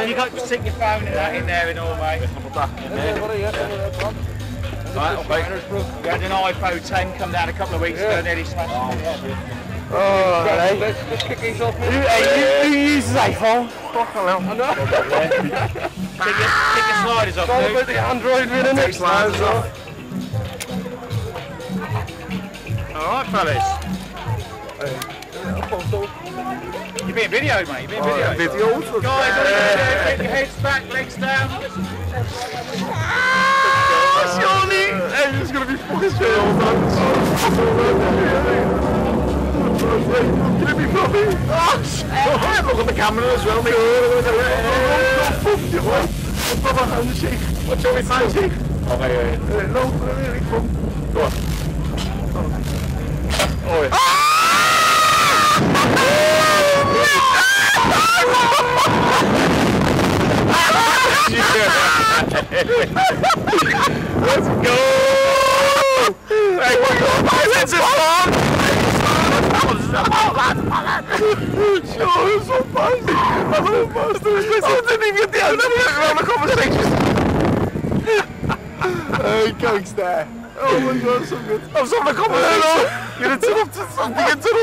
you got to stick your phone and that in there and all, mate. Right, okay. We had an iPhone 10 come down a couple of weeks ago, nearly smashed it. Oh, let's kick these off. Who uses iPhone? Fuck hell. I know. Kick your sliders off, dude. Put the Android in it. Sliders off. Alright, fellas. You're being videoed, mate. You're being videoed. Videos? Guys, get your heads back, legs down. Shaun! Hey, this is going to be fucking straight all done. Can it be floppy? Oh, shit! Look at the camera as well, mate. Proper handshake. What's your handshake? Okay, no, really fun. Go on. Oh, yeah. Let's go! Hey, what you want? That's it, man! Sure, it's so fast. I'm so fast. I didn't even get the end of the conversation. Hey, gangster. Oh my god, so good. I'm so having a conversation. You're interrupted something.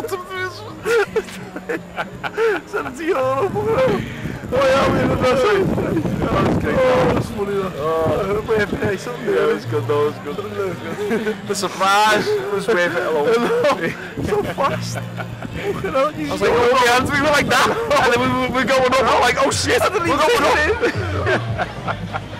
€70. Oh yeah, we're in the best way. That's funny though. Oh, we're pay something. Yeah, it's good though, it's good. The surprise was worth it alone. So fast. I was like, oh my hands, we were like that. And then we were going up, I'm like, oh shit, we're going up.